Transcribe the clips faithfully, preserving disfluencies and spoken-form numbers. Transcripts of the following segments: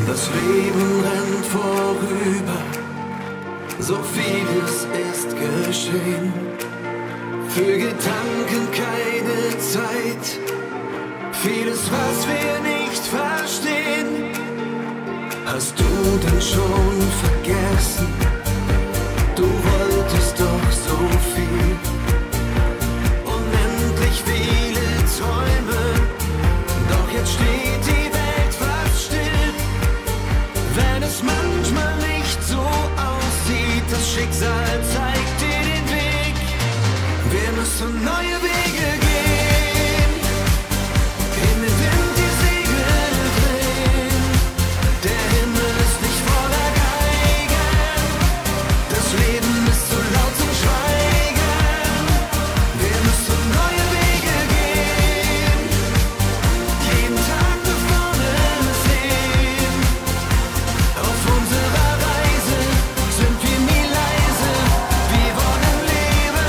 Das Leben rennt vorüber, so vieles ist geschehen. Für Gedanken keine Zeit, vieles, was wir nicht verstehen. Hast du denn schon vergessen? Du wolltest doch so viel, unendlich viele Träume, doch jetzt steht die Welt fast still. Wenn es manchmal nicht so aussieht, das Schicksal zeigt dir den Weg. Wir müssen neue Wege gehen, in den Wind die Segel drehen. Der Himmel ist nicht voller Geigen, das Leben ist zu laut zum Schweigen. Wir müssen neue Wege gehen, jeden Tag nach vorne sehen. Auf unserer Reise sind wir nie leise, wir wollen leben.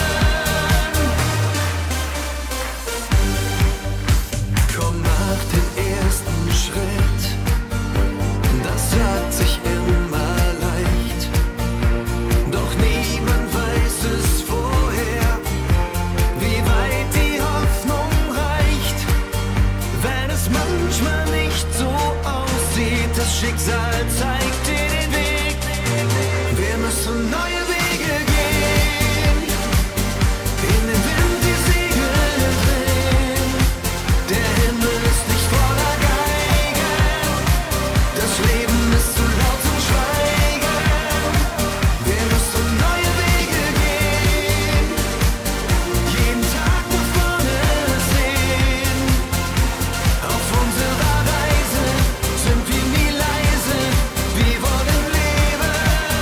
Komm nach dem ersten Schritt, das sagt sich immer leicht, doch niemand weiß es vorher, wie weit die Hoffnung reicht. Wenn es manchmal nicht so aussieht, das Schicksal zeigt dir den Weg. Wir müssen neue Wege gehen, in den Wind die Segel drehen. Der Himmel ist nicht voller Geigen, das Leben ist zu laut zum Schweigen. Wir müssen neue Wege gehen, jeden Tag nach vorne sehen. Auf unserer Reise sind wir nie leise, wir wollen leben.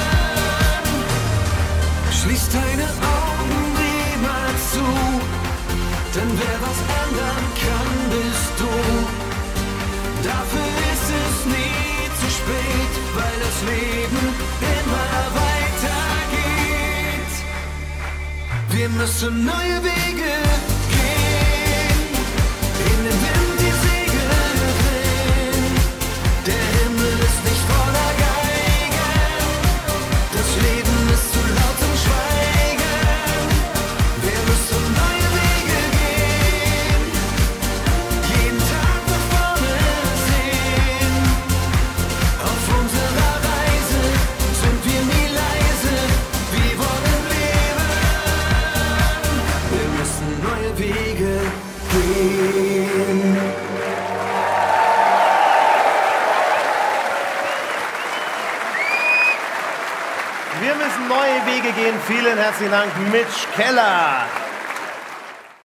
Schließ deine Augen niemals zu, denn wer was ändern kann, bist du. Dafür ist es nie zu spät, weil das Leben immer weitergeht. Wir müssen neue Wege gehen, in den Wind die Segel drehen. Der Himmel ist nicht voller Geigen, das Leben ist zu laut zum Schweigen. Wir müssen neue Wege gehen, jeden Tag nach vorne sehen. Auf unserer Reise sind wir nie leise, wir wollen leben. Wir müssen neue Wege gehen. Wir müssen neue Wege gehen. Vielen herzlichen Dank, Mitch Keller.